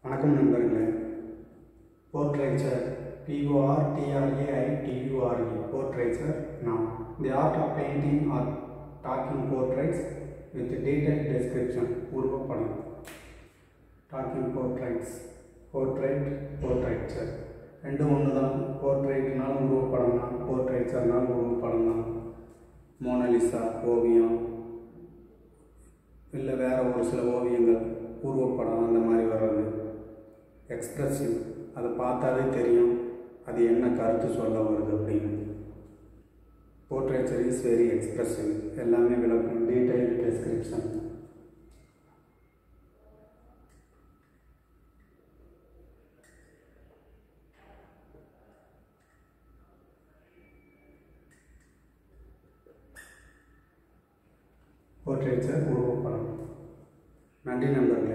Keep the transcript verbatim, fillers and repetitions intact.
வணக்கம் நண்பர்களே. போர்ட்ரைச்சர் P-O-R-T-R-A-I-T-U-R-E portraiture நாம் the art of painting are talking portraits with detail description. உருவப்படம் டாக்கிங் போர்ட்ரைட்ஸ் போர்ட்ரைட் போர்ட்ரைச்சர் ரெண்டும் ஒன்று தான். போர்ட்ரைட்னாலும் உருவப்படம் தான், போர்ட்ரைச்சர்னாலும் உருவப்படம் தான். மோனலிசா ஓவியம் இல்லை வேறு ஒரு சில ஓவியங்கள் உருவப்படம் அந்த மாதிரி வர்றது எக்ஸ்ப்ரெசிவ். அதை பார்த்தாலே தெரியும் அது என்ன கருத்து சொல்ல வருது அப்படின்னு. Portraiture is very expressive. எல்லாமே விளக்கும், டீடைல் டெஸ்கிரிப்ஷன். போர்ட்ரைச்சர் உருவப்படம். நன்றி நண்பர்களே.